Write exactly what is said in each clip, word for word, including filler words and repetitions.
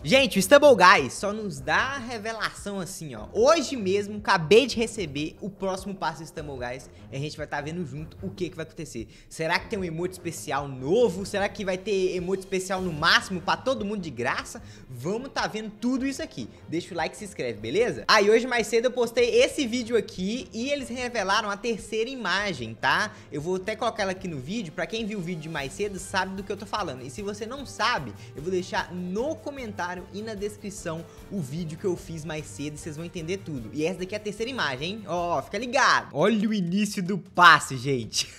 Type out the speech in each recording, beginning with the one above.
Gente, o Stumble Guys só nos dá a revelação assim, ó. Hoje mesmo, acabei de receber o próximo passo do Stumble Guys e a gente vai estar tá vendo junto o que que vai acontecer. Será que tem um emote especial novo? Será que vai ter emote especial no máximo pra todo mundo de graça? Vamos tá vendo tudo isso aqui. Deixa o like e se inscreve, beleza? Ah, e hoje mais cedo eu postei esse vídeo aqui e eles revelaram a terceira imagem, tá? Eu vou até colocar ela aqui no vídeo, pra quem viu o vídeo de mais cedo sabe do que eu tô falando. E se você não sabe, eu vou deixar no comentário e na descrição o vídeo que eu fiz mais cedo e vocês vão entender tudo. E essa daqui é a terceira imagem, hein? Ó, fica ligado. Olha o início do passe, gente.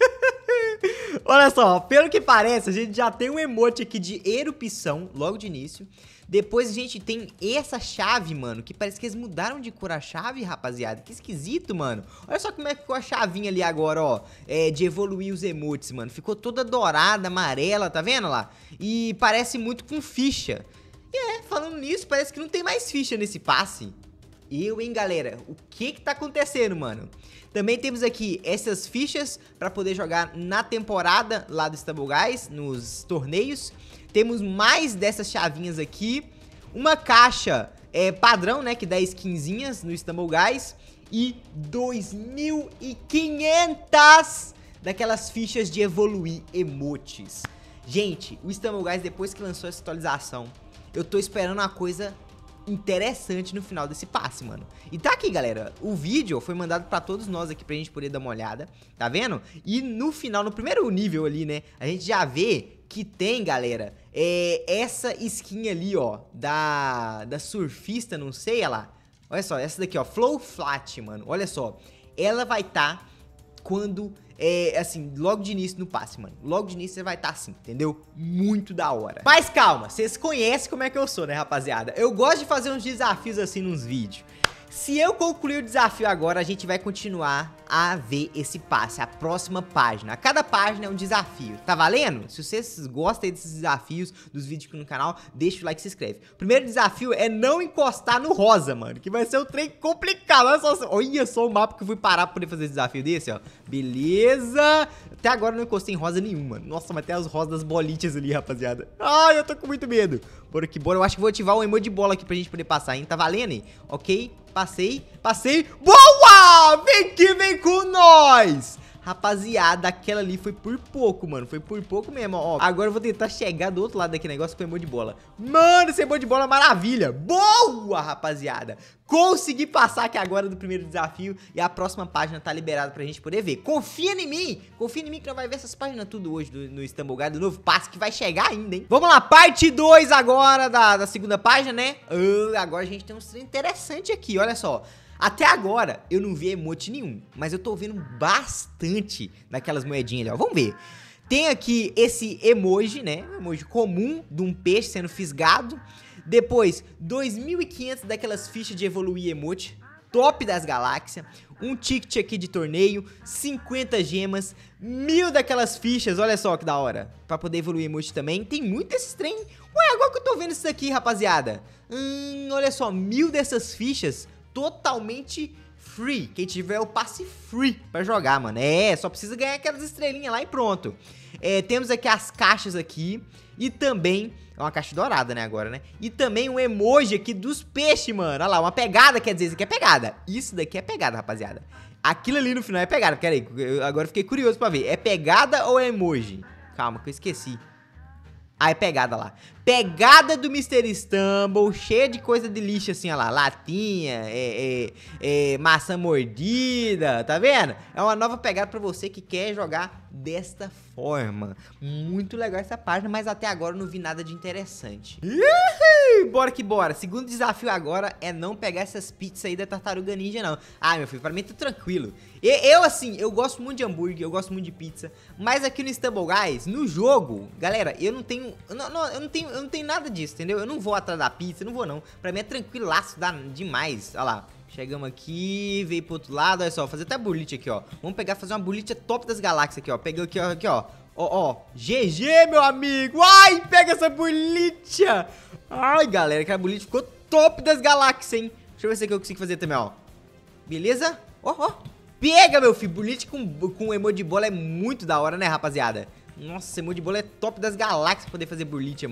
Olha só, pelo que parece, a gente já tem um emote aqui de erupção logo de início. Depois a gente tem essa chave, mano, que parece que eles mudaram de cor a chave, rapaziada. Que esquisito, mano. Olha só como é que ficou a chavinha ali agora, ó, é, de evoluir os emotes, mano. Ficou toda dourada, amarela, tá vendo lá? E parece muito com ficha. E é, falando nisso, parece que não tem mais ficha nesse passe. Eu, hein, galera? O que que tá acontecendo, mano? Também temos aqui essas fichas pra poder jogar na temporada lá do Stumble Guys, nos torneios. Temos mais dessas chavinhas aqui. Uma caixa é, padrão, né, que dá skinzinhas no Stumble Guys. E dois mil e quinhentas daquelas fichas de evoluir emotes. Gente, o Stumble Guys, depois que lançou essa atualização, eu tô esperando uma coisa interessante no final desse passe, mano. E tá aqui, galera, o vídeo foi mandado pra todos nós aqui pra gente poder dar uma olhada, tá vendo? E no final, no primeiro nível ali, né, a gente já vê que tem, galera, é, essa skin ali, ó, da, da surfista, não sei, olha lá. Olha só, essa daqui, ó, Flow Flat, mano, olha só. Ela vai tá quando, é, assim, logo de início no passe, mano. Logo de início você vai estar tá assim, entendeu? Muito da hora. Mas calma, vocês conhecem como é que eu sou, né, rapaziada? Eu gosto de fazer uns desafios assim nos vídeos. Se eu concluir o desafio agora, a gente vai continuar a ver esse passe, a próxima página. A cada página é um desafio, tá valendo? Se vocês gostam desses desafios, dos vídeos aqui no canal, deixa o like e se inscreve. O primeiro desafio é não encostar no rosa, mano, que vai ser um trem complicado. Olha só, olha só o mapa que eu fui parar pra poder fazer esse desafio desse, ó. Beleza. Até agora eu não encostei em rosa nenhuma. Nossa, mas tem as rosas das bolitas ali, rapaziada. Ai, eu tô com muito medo. Bora aqui, bora. Eu acho que vou ativar o emoji de bola aqui pra gente poder passar, hein? Tá valendo, hein? Ok. Passei, passei. Boa! Vem aqui, vem com nós! Rapaziada, aquela ali foi por pouco, mano. Foi por pouco mesmo, ó. Agora eu vou tentar chegar do outro lado daquele negócio com o emoji de bola. Mano, esse emoji de bola é maravilha. Boa, rapaziada. Consegui passar aqui agora do primeiro desafio. E a próxima página tá liberada pra gente poder ver. Confia em mim. Confia em mim que nós vai ver essas páginas tudo hoje do, no Stumble Guys, do novo passe que vai chegar ainda, hein. Vamos lá, parte dois agora da, da segunda página, né? Uh, agora a gente tem um trem interessante aqui, olha só. Até agora, eu não vi emote nenhum, mas eu tô vendo bastante daquelas moedinhas ali, ó. Vamos ver. Tem aqui esse emoji, né? Um emoji comum de um peixe sendo fisgado. Depois, dois mil e quinhentos daquelas fichas de evoluir emote. Top das galáxias. Um ticket aqui de torneio. cinquenta gemas. Mil daquelas fichas, olha só que da hora. Pra poder evoluir emote também. Tem muito desses trem. Ué, agora que eu tô vendo isso aqui, rapaziada. Hum, olha só, mil dessas fichas totalmente free. Quem tiver o passe free pra jogar, mano. É, só precisa ganhar aquelas estrelinhas lá e pronto. É, temos aqui as caixas aqui. E também, é uma caixa dourada, né, agora, né? E também um emoji aqui dos peixes, mano. Olha lá, uma pegada, quer dizer, isso aqui é pegada. Isso daqui é pegada, rapaziada. Aquilo ali no final é pegada. Pera aí, eu agora fiquei curioso pra ver. É pegada ou é emoji? Calma, que eu esqueci. Ah, é pegada lá. Pegada do mister Stumble, cheia de coisa de lixo assim, ó lá. Latinha, é, é, é, maçã mordida, tá vendo? É uma nova pegada pra você que quer jogar desta forma. Muito legal essa página, mas até agora eu não vi nada de interessante. Uhul, bora que bora. Segundo desafio agora é não pegar essas pizzas aí da Tartaruga Ninja, não. Ah, meu filho, pra mim tá tranquilo. Eu, eu, assim, eu gosto muito de hambúrguer, eu gosto muito de pizza. Mas aqui no Stumble Guys, no jogo, galera, eu não tenho... Não, não, eu não tenho... Eu não tenho nada disso, entendeu? Eu não vou atrás da pizza, eu não vou não. Pra mim é tranquilaço, dá demais. Olha lá, chegamos aqui, veio pro outro lado. Olha só, fazer até bolite aqui, ó. Vamos pegar, fazer uma bolite top das galáxias aqui, ó. Peguei aqui, ó, aqui, ó. Ó, ó, G G, meu amigo. Ai, pega essa bolite. Ai, galera, aquela bolite ficou top das galáxias, hein. Deixa eu ver se aqui eu consigo fazer também, ó. Beleza? Ó, ó. Pega, meu filho, bolite com, com emoji de bola é muito da hora, né, rapaziada? Nossa, emoji de bola é top das galáxias pra poder fazer bolite, mano.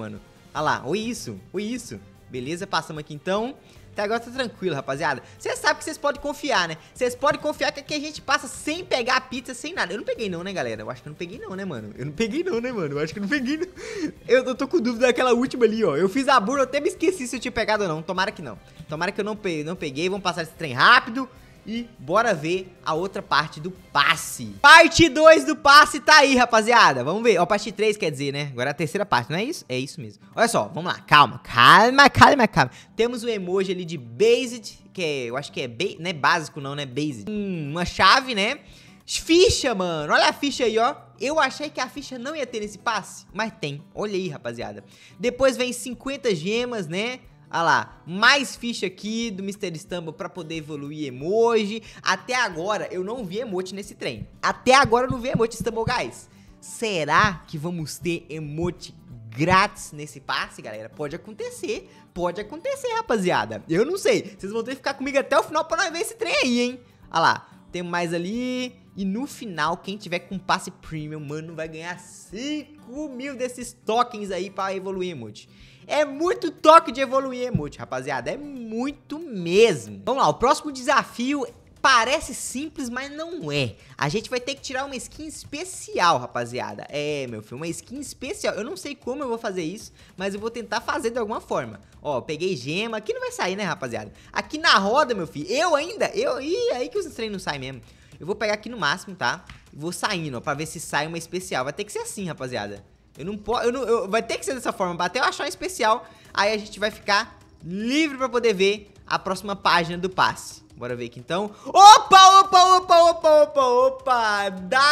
Olha lá, ou isso, ou isso. Beleza, passamos aqui então. Até agora tá tranquilo, rapaziada. Vocês sabem que vocês podem confiar, né? Vocês podem confiar que aqui a gente passa sem pegar a pizza, sem nada. Eu não peguei não, né, galera? Eu acho que eu não peguei não, né, mano? Eu não peguei não, né, mano? Eu acho que eu não peguei não. Eu, eu tô com dúvida daquela última ali, ó. Eu fiz a burra, eu até me esqueci se eu tinha pegado ou não. Tomara que não. Tomara que eu não peguei, não peguei. Vamos passar esse trem rápido. E bora ver a outra parte do passe. Parte dois do passe tá aí, rapaziada. Vamos ver. Ó, parte três quer dizer, né? Agora é a terceira parte, não é isso? É isso mesmo. Olha só, vamos lá. Calma, calma, calma, calma. Temos o emoji ali de based, que é, eu acho que é, ba não é básico não, né? Based. Hum, uma chave, né? Ficha, mano. Olha a ficha aí, ó. Eu achei que a ficha não ia ter nesse passe, mas tem. Olha aí, rapaziada. Depois vem cinquenta gemas, né? Olha lá, mais ficha aqui do mister Stumble pra poder evoluir emoji. Até agora eu não vi emote nesse trem. Até agora eu não vi emote, Stumble Guys. Será que vamos ter emote grátis nesse passe, galera? Pode acontecer, pode acontecer, rapaziada. Eu não sei, vocês vão ter que ficar comigo até o final pra nós ver esse trem aí, hein. Olha lá, tem mais ali. E no final, quem tiver com passe premium, mano, vai ganhar cinco mil desses tokens aí pra evoluir emote. É muito toque de evoluir emote, rapaziada. É muito mesmo. Vamos lá, o próximo desafio parece simples, mas não é. A gente vai ter que tirar uma skin especial, rapaziada. É, meu filho, uma skin especial. Eu não sei como eu vou fazer isso, mas eu vou tentar fazer de alguma forma. Ó, peguei gema. Aqui não vai sair, né, rapaziada? Aqui na roda, meu filho, eu ainda... Eu, ih, aí que os treinos não saem mesmo. Eu vou pegar aqui no máximo, tá? Vou saindo, ó, pra ver se sai uma especial. Vai ter que ser assim, rapaziada. Eu não posso, eu não, eu, vai ter que ser dessa forma, até eu achar um especial, aí a gente vai ficar livre pra poder ver a próxima página do passe. Bora ver aqui então. Opa, opa, opa, opa, opa, opa,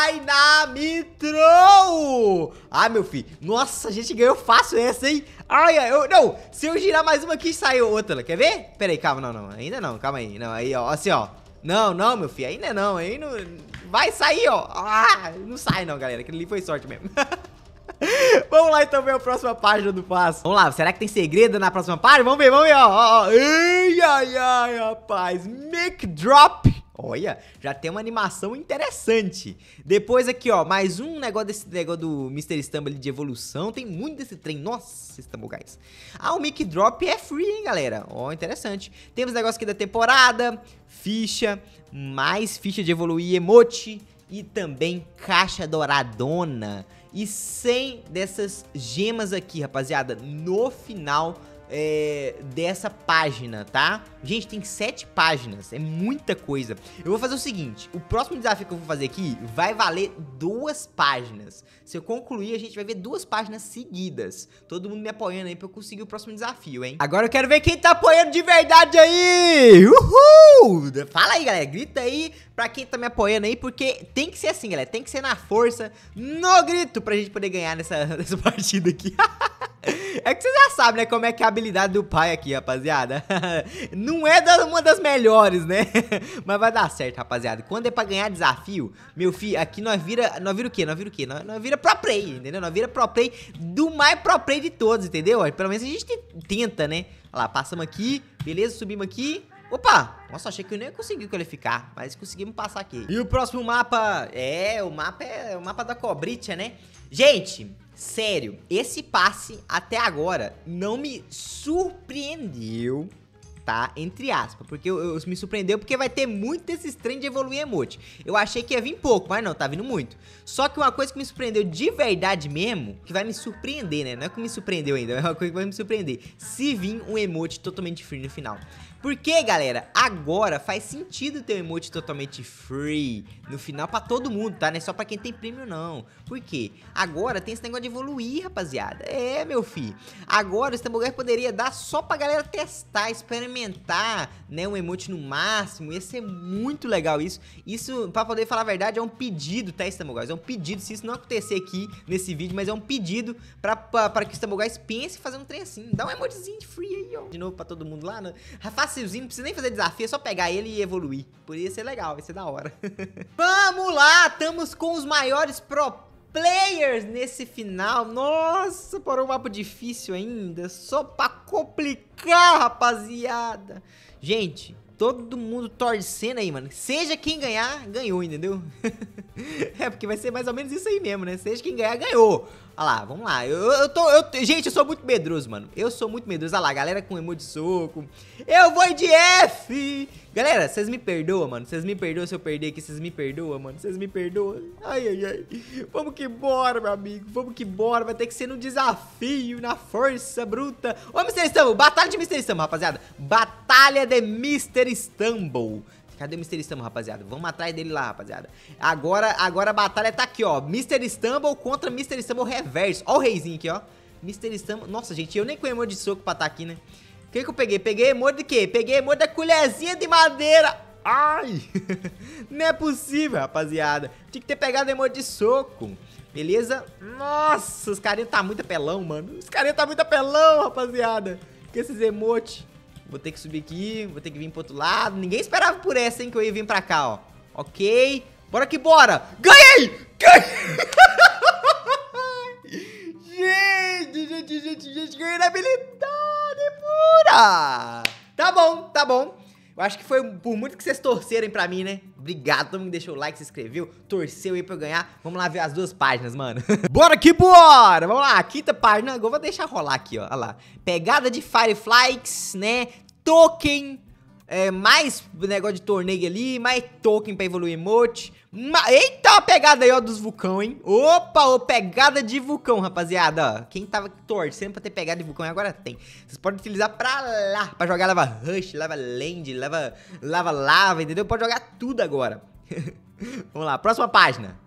Dynamitro! Ah, meu filho, nossa, a gente ganhou fácil essa, hein? Ai, eu, não, se eu girar mais uma aqui, saiu outra, quer ver? Pera aí, calma, não, não, ainda não, calma aí, não, aí, ó, assim, ó. Não, não, meu filho, ainda não, aí não, vai sair, ó. Ah, não sai não, galera, aquele ali foi sorte mesmo. Vamos lá então ver a próxima página do passo. Vamos lá, será que tem segredo na próxima página? Vamos ver, vamos ver, ó, ó, ó. Ai, ai, ai, rapaz. Mic Drop. Olha, já tem uma animação interessante. Depois aqui, ó, mais um negócio desse negócio do mister Stumble de evolução. Tem muito desse trem. Nossa, Stumble Guys. Ah, o Mic Drop é free, hein, galera. Ó, interessante. Temos negócio aqui da temporada. Ficha. Mais ficha de evoluir emote. E também caixa douradona. E cem dessas gemas aqui, rapaziada, no final é, dessa página, tá? Gente, tem sete páginas, é muita coisa. Eu vou fazer o seguinte, o próximo desafio que eu vou fazer aqui vai valer duas páginas. Se eu concluir, a gente vai ver duas páginas seguidas. Todo mundo me apoiando aí pra eu conseguir o próximo desafio, hein? Agora eu quero ver quem tá apoiando de verdade aí! Uhul! Fala aí, galera, grita aí pra quem tá me apoiando aí, porque tem que ser assim, galera, tem que ser na força, no grito, pra gente poder ganhar nessa, nessa partida aqui. É que vocês já sabem, né, como é que é a habilidade do pai aqui, rapaziada. Não é da, uma das melhores, né? Mas vai dar certo, rapaziada. Quando é pra ganhar desafio, meu filho, aqui nós vira, nós vira o quê? Nós vira o quê? Nós, nós vira pro play, entendeu? Nós vira pro play do mais pro play de todos, entendeu? Pelo menos a gente tenta, né? Olha lá, passamos aqui, beleza, subimos aqui. Opa! Nossa, achei que eu nem ia conseguir qualificar, mas conseguimos passar aqui. E o próximo mapa, é, o mapa é o mapa da cobricha, né? Gente, sério, esse passe até agora não me surpreendeu, tá? Entre aspas, porque eu, eu, me surpreendeu porque vai ter muito desses trem de evoluir emote. Eu achei que ia vir pouco, mas não, tá vindo muito. Só que uma coisa que me surpreendeu de verdade mesmo, que vai me surpreender, né? Não é que me surpreendeu ainda, é uma coisa que vai me surpreender. Se vir um emote totalmente free no final. Porque, galera, agora faz sentido ter um emote totalmente free no final pra todo mundo, tá? Não é só pra quem tem prêmio, não. Por quê? Agora tem esse negócio de evoluir, rapaziada. É, meu filho. Agora o Stumble Guys poderia dar só pra galera testar, experimentar, né? Um emote no máximo. Ia ser muito legal isso. Isso, pra poder falar a verdade, é um pedido, tá, Stumble Guys? É um pedido, se isso não acontecer aqui nesse vídeo, mas é um pedido pra, pra, pra que o Stumble Guys pense em fazer um trem assim. Dá um emotezinho de free aí, ó. De novo pra todo mundo lá, né? Facilzinho, não precisa nem fazer desafio, é só pegar ele e evoluir. Poderia ser legal, vai ser da hora. Vamos lá, estamos com os maiores pro players nesse final. Nossa, por um mapa difícil ainda, só pra complicar, rapaziada. Gente, todo mundo torcendo aí, mano. Seja quem ganhar, ganhou, entendeu? É, porque vai ser mais ou menos isso aí mesmo, né? Seja quem ganhar, ganhou. Olha lá, vamos lá. Eu, eu tô. Eu, gente, eu sou muito medroso, mano. Eu sou muito medroso. Olha lá, galera com emoji de soco. Eu vou de F. Galera, vocês me perdoam, mano. Vocês me perdoam se eu perder aqui. Vocês me perdoam, mano. Vocês me perdoam. Ai, ai, ai. Vamos que bora, meu amigo. Vamos que bora. Vai ter que ser no desafio, na força bruta. Ô, mister Stumble. Batalha de mister Stumble, rapaziada. Batalha de mister Stumble. Cadê o mister Stumble, rapaziada? Vamos atrás dele lá, rapaziada. Agora, agora a batalha tá aqui, ó. mister Stumble contra mister Stumble reverso. Ó o reizinho aqui, ó. mister Stumble... Nossa, gente, eu nem com emoji de soco pra tá aqui, né? O que que eu peguei? Peguei emoji de quê? Peguei emoji da colherzinha de madeira. Ai! Não é possível, rapaziada. Tinha que ter pegado emoji de soco. Beleza? Nossa, os carinhos tá muito apelão, mano. Os carinhos tá muito apelão, rapaziada. Com esses emotes. Vou ter que subir aqui, vou ter que vir pro outro lado. Ninguém esperava por essa, hein, que eu ia vir pra cá, ó. Ok. Bora que bora. Ganhei! Ganhei! Gente, gente, gente, gente. Ganhei na habilidade pura. Tá bom, tá bom. Eu acho que foi por muito que vocês torcerem pra mim, né? Obrigado, todo mundo deixou o like, se inscreveu, torceu aí pra eu ganhar. Vamos lá ver as duas páginas, mano. Bora que bora! Vamos lá, quinta página. Agora vou deixar rolar aqui, ó. Olha lá. Pegada de Fireflies, né? Token. É, mais negócio de torneio ali, mais token pra evoluir emote. Ma Eita, a pegada aí, ó, dos vulcão, hein? Opa, ó, pegada de vulcão, rapaziada, ó. Quem tava torcendo pra ter pegada de vulcão agora tem. Vocês podem utilizar pra lá, pra jogar lava rush, lava land, lava, lava lava, entendeu? Pode jogar tudo agora. Vamos lá, próxima página.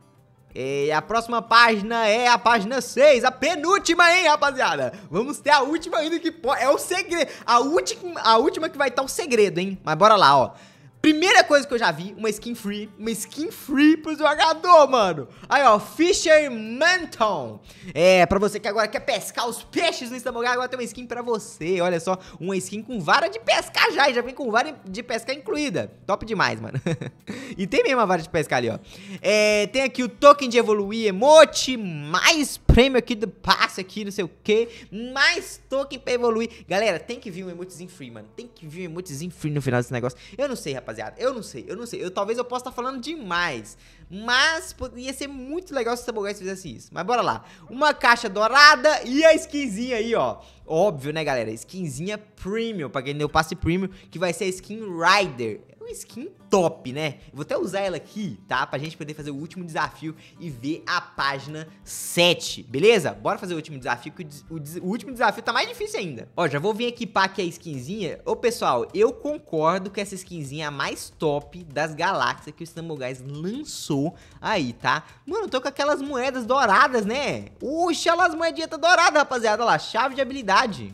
E a próxima página é a página seis, a penúltima, hein, rapaziada? Vamos ter a última ainda que pode... É o segredo. A última, a última que vai estar o segredo, hein? Mas bora lá, ó. Primeira coisa que eu já vi, uma skin free, uma skin free pro jogador, mano. Aí, ó, Fisher Manton. É, pra você que agora quer pescar os peixes no Stumble Guys, agora tem uma skin pra você. Olha só, uma skin com vara de pescar já, e já vem com vara de pescar incluída. Top demais, mano. E tem mesmo a vara de pescar ali, ó. É, tem aqui o token de evoluir emote, mais prêmio aqui do passe aqui, não sei o que, mais token pra evoluir. Galera, tem que vir um emotezinho free, mano. Tem que vir um emotezinho free no final desse negócio. Eu não sei, rapaz. Rapaziada, eu não sei, eu não sei, eu, talvez eu possa estar falando demais, mas poderia ser muito legal se o Stumble Guys fizesse isso. Mas bora lá, uma caixa dourada e a skinzinha aí, ó. Óbvio, né, galera, skinzinha premium, pra quem deu passe premium, que vai ser a skin Rider. Uma skin top, né? Eu vou até usar ela aqui, tá? Pra gente poder fazer o último desafio e ver a página sete, beleza? Bora fazer o último desafio, que o, o, o último desafio tá mais difícil ainda. Ó, já vou vir equipar aqui a skinzinha. Ô, pessoal, eu concordo que essa skinzinha é a mais top das galáxias que o Stumble Guys lançou aí, tá? Mano, eu tô com aquelas moedas douradas, né? Oxe, olha as moedinhas douradas, rapaziada. Olha lá, chave de habilidade.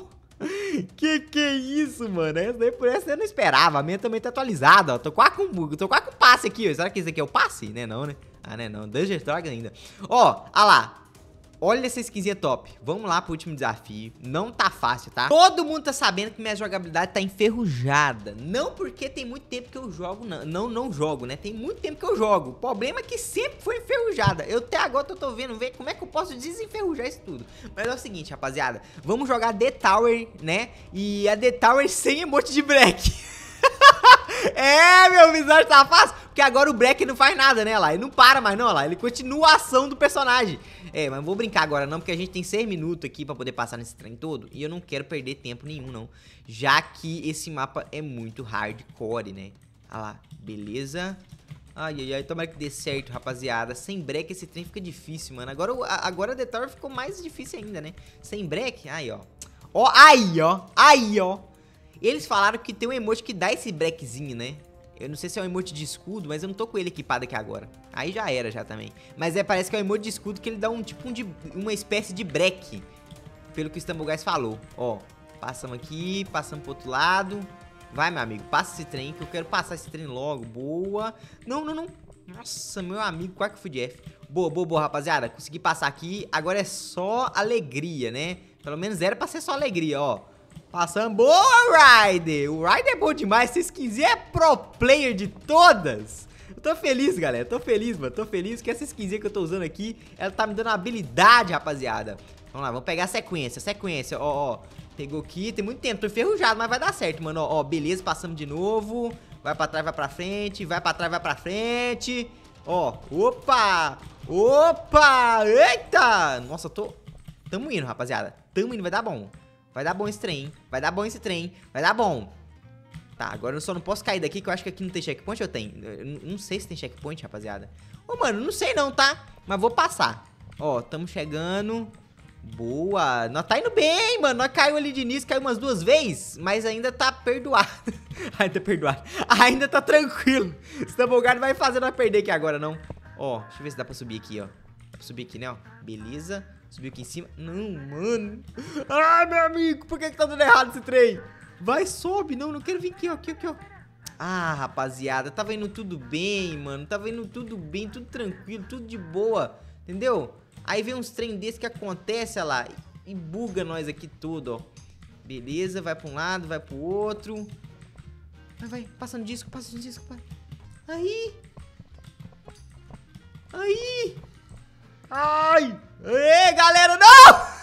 Que que é isso, mano? Essa daí, por essa eu não esperava. A minha também tá atualizada, ó. Tô quase com, tô quase com passe aqui, ó. Será que esse aqui é o passe? Né, não, né? Ah, né, não. Dungeon Dragon ainda. Ó, olha lá. Olha essa skinzinha top. Vamos lá pro último desafio. Não tá fácil, tá? Todo mundo tá sabendo que minha jogabilidade tá enferrujada. Não porque tem muito tempo que eu jogo, não. Não, não jogo, né? Tem muito tempo que eu jogo. O problema é que sempre foi enferrujada. Eu até agora eu tô vendo, ver como é que eu posso desenferrujar isso tudo. Mas é o seguinte, rapaziada. Vamos jogar The Tower, né? E a The Tower sem emote de break. É, meu visor tá fácil. Porque agora o break não faz nada, né, lá? Ele não para mais, não, lá. Ele continua a ação do personagem. É, mas não vou brincar agora não, porque a gente tem seis minutos aqui pra poder passar nesse trem todo. E eu não quero perder tempo nenhum, não. Já que esse mapa é muito hardcore, né? Olha lá, beleza. Ai, ai, ai, tomara que dê certo, rapaziada. Sem break esse trem fica difícil, mano. Agora, agora a The Tower ficou mais difícil ainda, né? Sem break, aí, ó. Ó, aí, ó, aí, ó. Eles falaram que tem um emote que dá esse breakzinho, né? Eu não sei se é um emote de escudo, mas eu não tô com ele equipado aqui agora. Aí já era, já também. Mas é, parece que é um emote de escudo que ele dá um tipo um de, uma espécie de break. Pelo que o Stumble Guys falou. Ó, passamos aqui, passamos pro outro lado. Vai, meu amigo, passa esse trem, que eu quero passar esse trem logo. Boa. Não, não, não. Nossa, meu amigo, quase que eu fui de F. Boa, boa, boa, rapaziada. Consegui passar aqui. Agora é só alegria, né? Pelo menos era pra ser só alegria, ó. Passando. Boa, Rider! O Rider é bom demais. Se skinzinha é pro player de todas. Eu tô feliz, galera. Tô feliz, mano. Tô feliz que essa skinzinha que eu tô usando aqui, ela tá me dando uma habilidade, rapaziada. Vamos lá, vamos pegar a sequência. Sequência, ó, ó. Pegou aqui. Tem muito tempo. Tô enferrujado, mas vai dar certo, mano. Ó, ó, beleza. Passamos de novo. Vai pra trás, vai pra frente. Vai pra trás, vai pra frente. Ó, opa! Opa! Eita! Nossa, eu tô... Tamo indo, rapaziada. Tamo indo, vai dar bom. Vai dar bom esse trem, hein? Vai dar bom esse trem. Vai dar bom. Tá, agora eu só não posso cair daqui, que eu acho que aqui não tem checkpoint, eu tenho. Eu não sei se tem checkpoint, rapaziada. Ô, mano, não sei não, tá? Mas vou passar. Ó, tamo chegando. Boa. Nós tá indo bem, mano. Nós caiu ali de início, caiu umas duas vezes, mas ainda tá perdoado. Ainda tá perdoado. Ainda tá tranquilo. Esse Tumbleguy não vai fazer nós perder aqui agora, não. Ó, deixa eu ver se dá pra subir aqui, ó. Dá pra subir aqui, né, ó. Beleza. Subiu aqui em cima. Não, mano. Ai, meu amigo, por que que tá dando errado esse trem? Vai, sobe. Não, não quero vir aqui, ó. Aqui, aqui, ó. Ah, rapaziada, tava indo tudo bem, mano. Tava indo tudo bem, tudo tranquilo, tudo de boa. Entendeu? Aí vem uns trem desses que acontece, olha lá, e buga nós aqui tudo, ó. Beleza, vai pra um lado, vai pro outro. Vai, vai, passa no disco, passa no disco, pai. Aí. Aí. Ai. Ei, galera, não!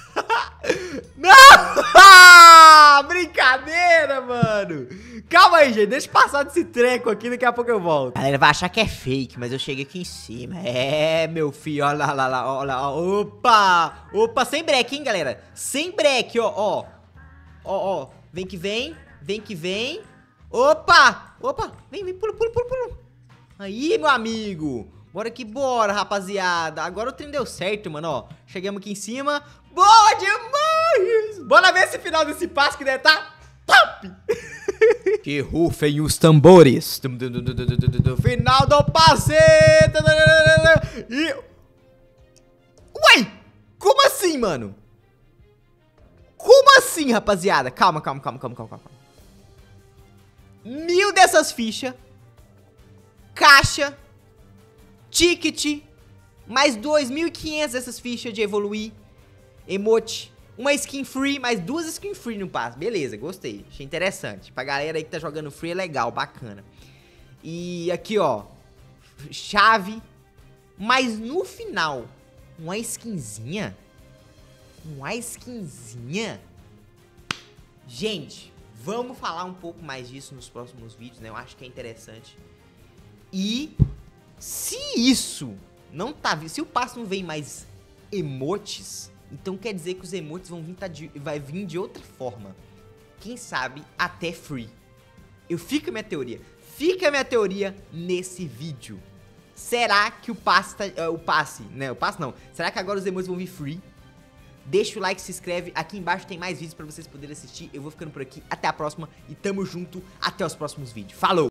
Não! Brincadeira, mano. Calma aí, gente. Deixa eu passar desse treco aqui, daqui a pouco eu volto. A galera vai achar que é fake, mas eu cheguei aqui em cima. É, meu filho, olha lá, lá, lá, olha lá. Opa! Opa, sem break, hein, galera? Sem break, ó, ó. Ó, ó. Vem que vem, vem que vem. Opa! Opa! Vem, vem, pula, pula, pula, pula. Aí, meu amigo. Bora que bora, rapaziada. Agora o trem deu certo, mano, ó. Chegamos aqui em cima. Boa demais! Bora ver esse final desse passo que deve tá top! Que rufem os tambores. Final do passe! E... Uai! Como assim, mano? Como assim, rapaziada? Calma, calma, calma, calma, calma, calma. Mil dessas fichas. Caixa. Ticket. Mais dois mil e quinhentos dessas fichas de evoluir. Emote. Uma skin free, mais duas skins free no passe. Beleza, gostei. Achei interessante. Pra galera aí que tá jogando free é legal, bacana. E aqui, ó. Chave. Mas no final, uma skinzinha. Uma skinzinha. Gente, vamos falar um pouco mais disso nos próximos vídeos, né? Eu acho que é interessante. E se isso não tá... Se o passe não vem mais emotes... Então quer dizer que os emotes vão vir, tá de, vai vir de outra forma. Quem sabe até free. Eu fico a minha teoria. Fica a minha teoria nesse vídeo. Será que o passe, tá, uh, o passe, né? O passe não. Será que agora os emotes vão vir free? Deixa o like, se inscreve. Aqui embaixo tem mais vídeos pra vocês poderem assistir. Eu vou ficando por aqui. Até a próxima. E tamo junto. Até os próximos vídeos. Falou!